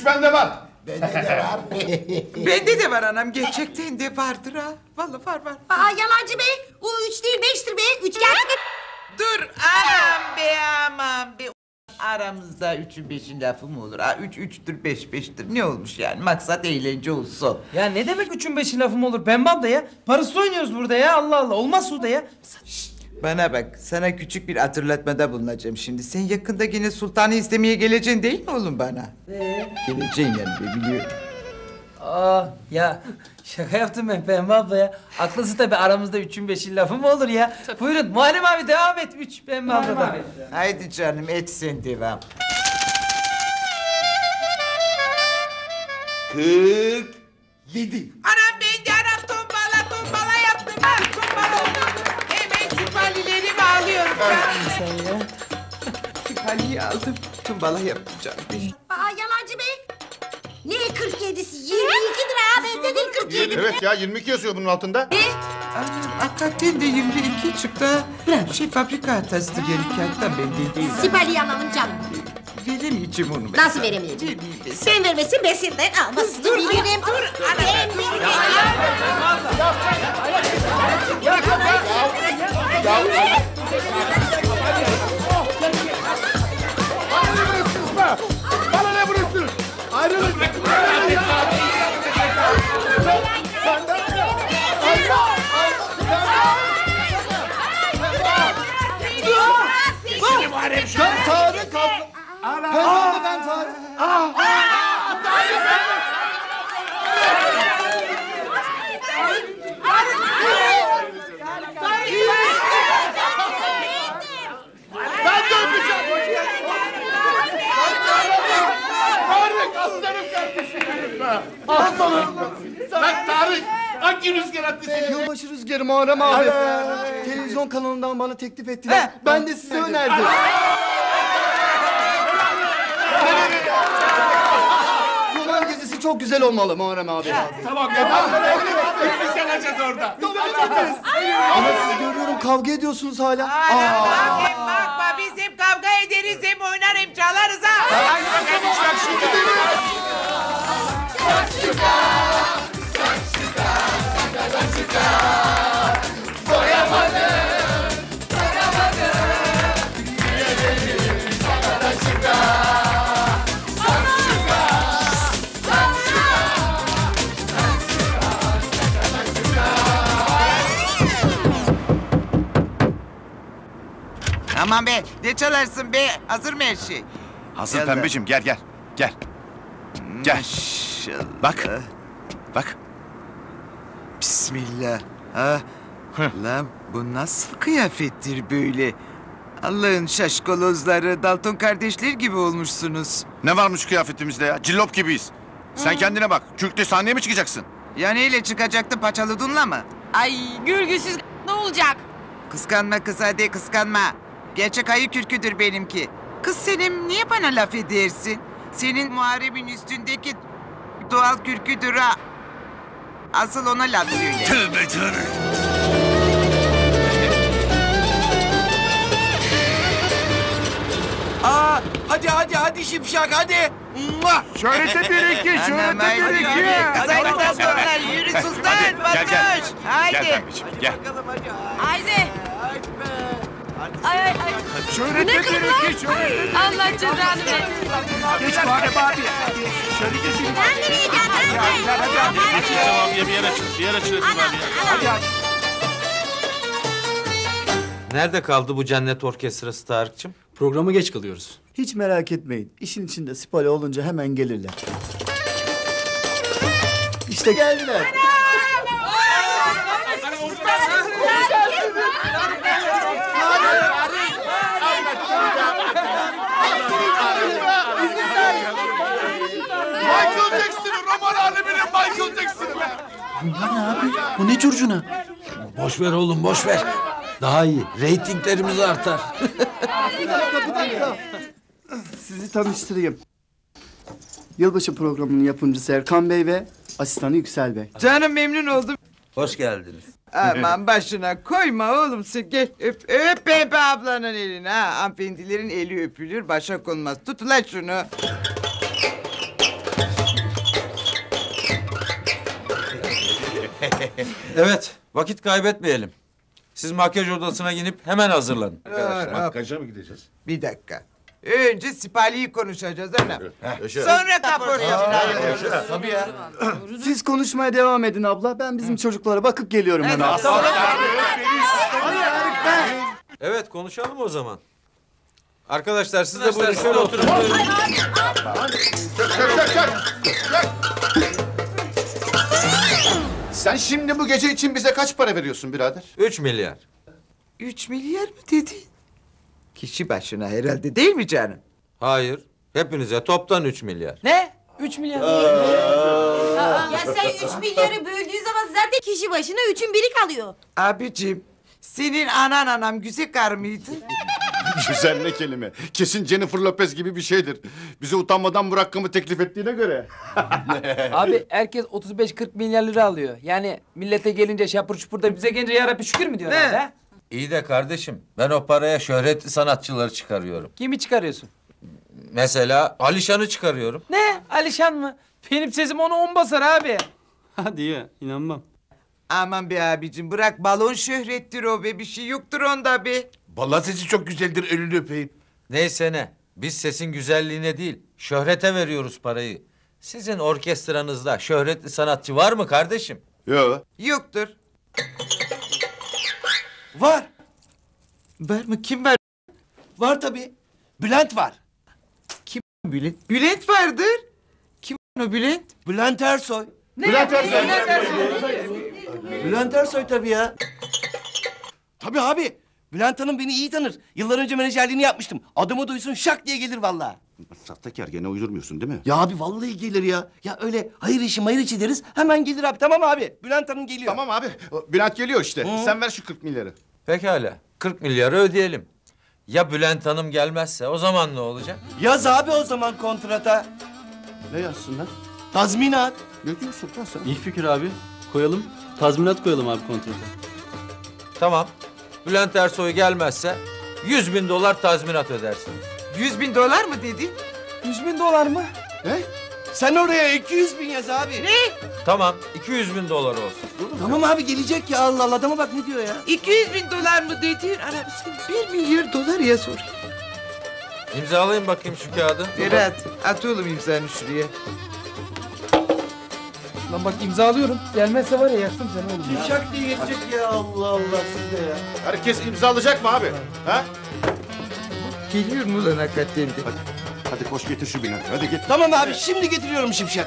3 bende var. Bende de var. Bende de var anam. Gerçekten de vardır ha. Vallahi var. Aa yalancı be. O 3 değil 5'tir be. 3 geldi. Dur anam be aman be. Aramızda üçün beşin lafı mı olur? Ha, üç üçtür, beş beştir. Ne olmuş yani? Maksat eğlence olsun. Ya ne demek üçün beşin lafım olur Pembe abla ya? Parası oynuyoruz burada ya, Allah Allah. Olmaz Sude ya. Bana bak, sana küçük bir hatırlatmada bulunacağım şimdi. Sen yakında yine sultanı istemeye geleceksin değil mi oğlum bana? Geleceksin yani, ben biliyorum. Aa ya şaka yaptım ben Pembe abla ya. Haklısın tabii, aramızda üçün beşin lafı mı olur ya? Buyurun Muharrem abi devam et, 3 Pembe abladan. Haydi canım, et sen devam. 47. Anam ben de anam tombala yaptım. Ha, tombala oldu. Hemen sipalilerimi alıyorum canım. Sipaliyi aldım, tombala yaptım canım. Aa yalancı be. Ne 47'si? 22'dir ha. Bende değil 47. Evet ya 22 yazıyor bunun altında. Anam hakikaten de 22 çıktı. Ha. Fabrika hatasıdır yani, kağıttan bende değil. Sipariyi alalım canım. Veremeyeceğim onu ben. Nasıl veremeyeceğim? Sen vermesin ben senden almasın. Dur veririm. Dur. Bana ne vuruyorsunuz? Ayrılın. Ben Tarık abla. Pembe abla ben Tarık. Ben dönmeyeceğim. Tarık aslanım kardeşim benim be. Aslanım. Lan Tarık. Hangi rüzgar attı seni? Yılbaşı rüzgarı Muharrem abi. Televizyon kanalından bana teklif ettiler. Ben de size önerdim. Roman gezisi çok güzel olmalı Muharrem abi. Tamam ya. Biz yanacağız orada. Ama siz görüyorum kavga ediyorsunuz hala. Bakma biz hem kavga ederiz hem oynar hem çalarız ha. Aman be, ne çalarsın be? Hazır mı her şey? Hazır Gel pembeciğim, gel. Gel. Maşallah. Bak. Bak. Bismillah. Ha? Lan bu nasıl kıyafettir böyle? Allah'ın şaşkolozları, Dalton kardeşler gibi olmuşsunuz. Ne varmış kıyafetimizde ya? Cillop gibiyiz. Sen kendine bak. Kürkte sahneye mi çıkacaksın? Ya neyle çıkacaktı, paçalı dunla mı? Ay gürgüsüz ne olacak? Kıskanma kız, hadi kıskanma. Gerçek ayı kürküdür benimki. Kız senin niye bana laf edersin? Senin Muharrem'in üstündeki doğal kürküdür ha. Asıl ona laf söyle. Tövbe tövbe. Hadi Şipşak hadi. Şöhrete bir iki, şöhrete bir iki. Kazaylıktan sonra yürü sultan, Gel. Batuş. Haydi. Gel pembeciğim, gel. Haydi. Ay. Şöhrete Ne bir kızlar? iki, şöhrete. Allah cezanı ver. Geç Muharrem abi. Şöyle geçin. Ben nereye geldim? Tamam ya bir yer açın. Hadi. Nerede kaldı bu cennet orkestrası Tarık'cığım? Programa geç kalıyoruz. Hiç merak etmeyin. İşin içinde Spali olunca hemen gelirler. İşte geldiler. Michael Jackson'ı, roman aleminin Michael Jackson'ı be. Bu ne curcuna? Boş ver oğlum, boş ver. Daha iyi. Reytinglerimiz artar. Bir dakika. Sizi tanıştırayım. Yılbaşı programının yapımcısı Erkan Bey ve asistanı Yüksel Bey. Canım memnun oldum. Hoş geldiniz. Aman başına koyma oğlum sen, gel öp Pembe ablanın elini ha. Hanımefendilerin eli öpülür, başa konmaz. Tut lan şunu. Evet, vakit kaybetmeyelim. Siz makyaj odasına inip hemen hazırlanın. Makyaja mı gideceğiz? Bir dakika. Önce sipariyi konuşacağız anam. Sonra kaportacılar. Tabii ya. Siz konuşmaya devam edin abla. Ben bizim çocuklara bakıp geliyorum hemen. Evet, konuşalım o zaman. Arkadaşlar siz de buyurun şöyle oturun. Buyurun. Sen şimdi bu gece için bize kaç para veriyorsun birader? 3 milyar. 3 milyar mı dedin? Kişi başına herhalde değil mi canım? Hayır, hepinize toptan 3 milyar. Ne? 3 milyar. Ya sen 3 milyarı böldüğün zaman zaten kişi başına 3'ün biri kalıyor. Abicim senin anam güzel kar mıydı? Güzel ne kelime. Kesin Jennifer Lopez gibi bir şeydir. Bize utanmadan bu rakamı teklif ettiğine göre. Abi herkes 35-40 milyar lira alıyor. Yani millete gelince şapur çupur da bize gelince yarabbi şükür mü diyorlar Ne? ha? İyi de kardeşim, ben o paraya şöhretli sanatçıları çıkarıyorum. Kimi çıkarıyorsun? Mesela Alişan'ı çıkarıyorum. Ne? Alişan mı? Benim sesim onu 10 basar abi. Hadi ya inanmam. Aman be abicim bırak balon şöhrettir o be bir şey yoktur onda be. Vallahi sesi çok güzeldir, elini öpeyim. Neyse ne, biz sesin güzelliğine değil, şöhrete veriyoruz parayı. Sizin orkestranızda şöhretli sanatçı var mı kardeşim? Yok. Yoktur. Var. Var mı kim var? Var tabii. Bülent var. Bülent. Bülent vardır. Kim o Bülent? Bülent Ersoy. Bülent Ersoy. Bülent Ersoy tabii ya. Tabii abi. Bülent Hanım beni iyi tanır. Yıllar önce menajerliğini yapmıştım. Adımı duysun şak diye gelir vallahi. Sahtekar gene uydurmuyorsun değil mi? Ya abi vallahi gelir ya. Ya öyle hayır işi deriz. Hemen gelir abi. Tamam abi. Bülent Hanım geliyor. Tamam abi. Bülent geliyor işte. Sen ver şu 40 milyarı. Pekala, 40 milyarı ödeyelim. Ya Bülent Hanım gelmezse o zaman ne olacak? Yaz abi o zaman kontrata. Ne yazsın lan? Tazminat. Ne diyorsun lan sen? İyi fikir abi. Koyalım. Tazminat koyalım abi kontrata. Tamam, Bülent Ersoy gelmezse 100.000 dolar tazminat ödersiniz. 100.000 dolar mı dedin? 100.000 dolar mı? Ne? Sen oraya 200.000 yaz abi. Ne? Tamam, 200.000 dolar olsun. Tamam abi gelecek ya Allah Allah. Adama bak ne diyor ya. 200.000 dolar mı dedin? Anam sen 1 milyar dolar ya sor. İmzalayın bakayım şu kağıdı. Ferhat at oğlum imzanı şuraya. Lan bak imzalıyorum. Gelmezse var ya yaktım seni oğlum ya. Şak diye gelecek ya Allah Allah siz de ya. Herkes imzalayacak mı abi? Ha? Geliyor mu lan hakikaten de? Hadi koş getir şu binayı. Hadi git. Tamam abi şimdi getiriyorum Şipşak.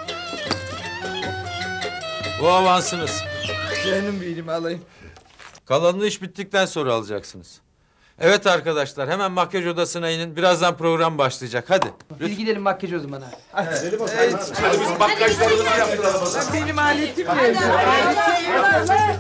Bu avansınız. Canım benim alayım. Kalanını iş bittikten sonra alacaksınız. Evet arkadaşlar, hemen makyaj odasına inin. Birazdan program başlayacak. Hadi. Biz gidelim makyaj o zaman abi. Hadi. Hadi biz makyajlarımızı yaptıralım. Benim aletim nerede?